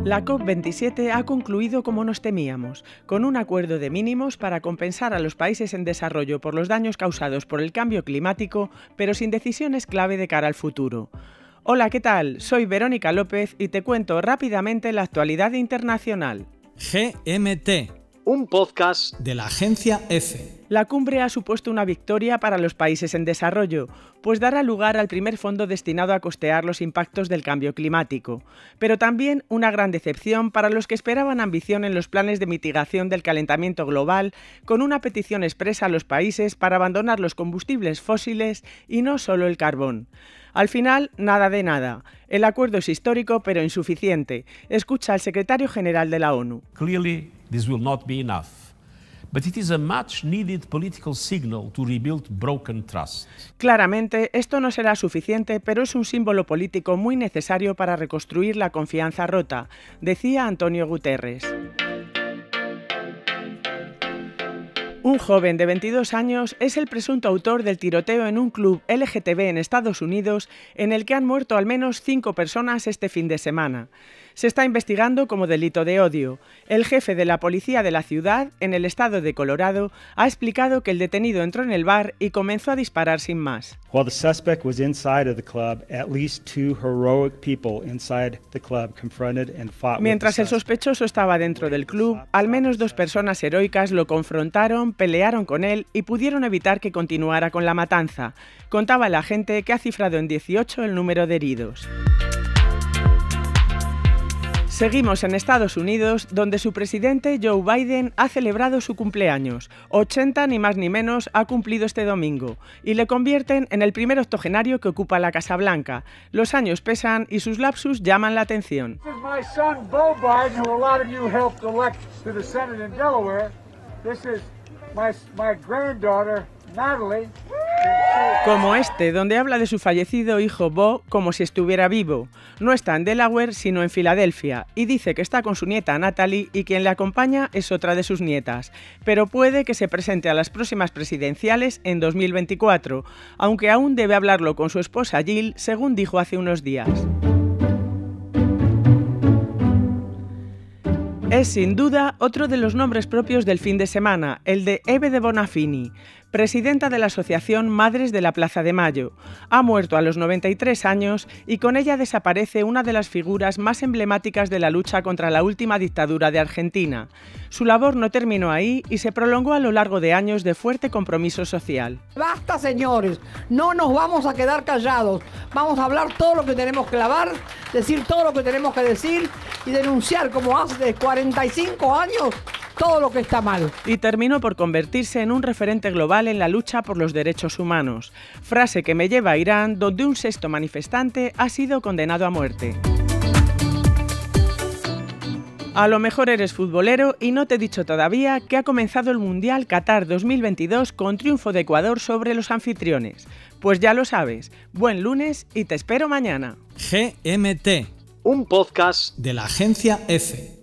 La COP27 ha concluido como nos temíamos, con un acuerdo de mínimos para compensar a los países en desarrollo por los daños causados por el cambio climático, pero sin decisiones clave de cara al futuro. Hola, ¿qué tal? Soy Verónica López y te cuento rápidamente la actualidad internacional. GMT, un podcast de la agencia EFE. La cumbre ha supuesto una victoria para los países en desarrollo, pues dará lugar al primer fondo destinado a costear los impactos del cambio climático, pero también una gran decepción para los que esperaban ambición en los planes de mitigación del calentamiento global, con una petición expresa a los países para abandonar los combustibles fósiles y no solo el carbón. Al final, nada de nada. El acuerdo es histórico, pero insuficiente. Escucha al secretario general de la ONU. Clearly, this will not be enough. But it is a much needed political signal to rebuild broken trust. Claramente, esto no será suficiente, pero es un símbolo político muy necesario para reconstruir la confianza rota, decía Antonio Guterres. Un joven de 22 años es el presunto autor del tiroteo en un club LGTB en Estados Unidos, en el que han muerto al menos 5 personas este fin de semana. Se está investigando como delito de odio. El jefe de la policía de la ciudad, en el estado de Colorado, ha explicado que el detenido entró en el bar y comenzó a disparar sin más. While the suspect was inside of the club, at least 2 heroic people inside the club confronted and fought. Mientras el sospechoso estaba dentro del club, al menos 2 personas heroicas lo confrontaron, pelearon con él y pudieron evitar que continuara con la matanza. Contaba el agente, que ha cifrado en 18 el número de heridos. Seguimos en Estados Unidos, donde su presidente Joe Biden ha celebrado su cumpleaños. 80 ni más ni menos ha cumplido este domingo y le convierten en el primer octogenario que ocupa la Casa Blanca. Los años pesan y sus lapsus llaman la atención. Como este, donde habla de su fallecido hijo Bo como si estuviera vivo. No está en Delaware, sino en Filadelfia, y dice que está con su nieta Natalie y quien le acompaña es otra de sus nietas. Pero puede que se presente a las próximas presidenciales en 2024, aunque aún debe hablarlo con su esposa Jill, según dijo hace unos días. Es sin duda otro de los nombres propios del fin de semana, el de Eve de Bonafini, presidenta de la asociación Madres de la Plaza de Mayo. Ha muerto a los 93 años y con ella desaparece una de las figuras más emblemáticas de la lucha contra la última dictadura de Argentina. Su labor no terminó ahí y se prolongó a lo largo de años de fuerte compromiso social. Basta, señores, no nos vamos a quedar callados. Vamos a hablar todo lo que tenemos que hablar, decir todo lo que tenemos que decir y denunciar, como hace 45 años, todo lo que está mal. Y terminó por convertirse en un referente global en la lucha por los derechos humanos. Frase que me lleva a Irán, donde un 6º manifestante ha sido condenado a muerte. A lo mejor eres futbolero y no te he dicho todavía que ha comenzado el Mundial Qatar 2022 con triunfo de Ecuador sobre los anfitriones. Pues ya lo sabes, buen lunes y te espero mañana. GMT, un podcast de la agencia EFE.